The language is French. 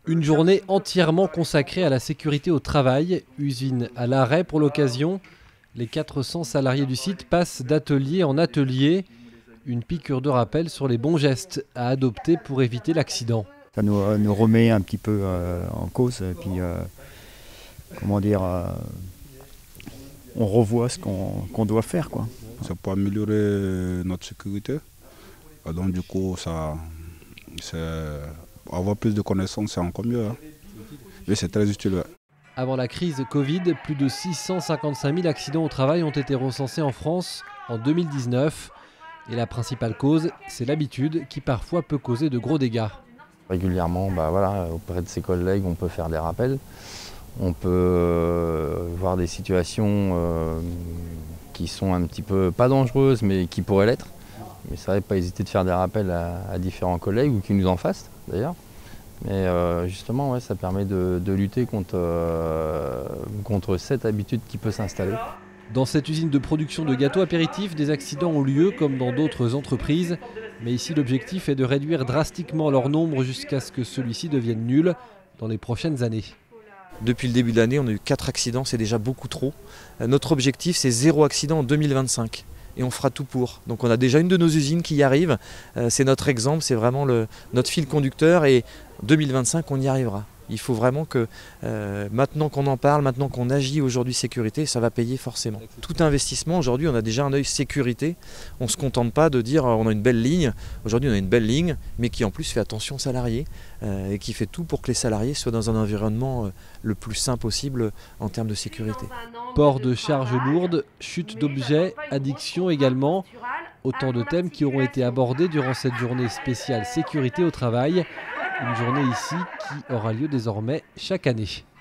Une journée entièrement consacrée à la sécurité au travail, usine à l'arrêt pour l'occasion. Les 400 salariés du site passent d'atelier en atelier. Une piqûre de rappel sur les bons gestes à adopter pour éviter l'accident. Ça nous remet un petit peu en cause et puis on revoit ce qu'on doit faire, quoi. C'est pour améliorer notre sécurité. Donc du coup, avoir plus de connaissances, c'est encore mieux. Hein. Mais c'est très utile. Avant la crise Covid, plus de 655 000 accidents au travail ont été recensés en France en 2019. Et la principale cause, c'est l'habitude qui parfois peut causer de gros dégâts. Régulièrement, auprès de ses collègues, on peut faire des rappels. On peut voir des situations qui sont un petit peu, pas dangereuses, mais qui pourraient l'être. Mais c'est vrai, pas hésiter de faire des rappels à différents collègues ou qui nous en fassent d'ailleurs. Mais justement, ouais, ça permet de lutter contre cette habitude qui peut s'installer. Dans cette usine de production de gâteaux apéritifs, des accidents ont lieu comme dans d'autres entreprises. Mais ici, l'objectif est de réduire drastiquement leur nombre jusqu'à ce que celui-ci devienne nul dans les prochaines années. Depuis le début de l'année, on a eu 4 accidents, c'est déjà beaucoup trop. Notre objectif, c'est 0 accident en 2025. Et on fera tout pour. Donc on a déjà une de nos usines qui y arrive. C'est notre exemple, c'est vraiment notre fil conducteur. Et 2025, on y arrivera. Il faut vraiment que maintenant qu'on en parle, maintenant qu'on agit aujourd'hui sécurité, ça va payer forcément. Tout investissement, aujourd'hui, on a déjà un œil sécurité. On ne se contente pas de dire on a une belle ligne. Aujourd'hui, on a une belle ligne, mais qui en plus fait attention aux salariés et qui fait tout pour que les salariés soient dans un environnement le plus sain possible en termes de sécurité. Port de charges lourdes, chute d'objets, addiction également. Autant de thèmes qui auront été abordés durant cette journée spéciale sécurité au travail. Une journée ici qui aura lieu désormais chaque année.